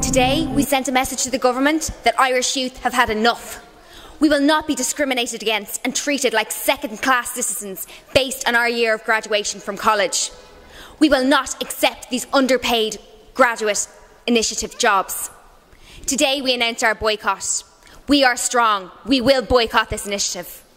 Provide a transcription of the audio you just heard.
Today, we sent a message to the government that Irish youth have had enough. We will not be discriminated against and treated like second-class citizens based on our year of graduation from college. We will not accept these underpaid graduate initiative jobs. Today, we announce our boycott. We are strong. We will boycott this initiative.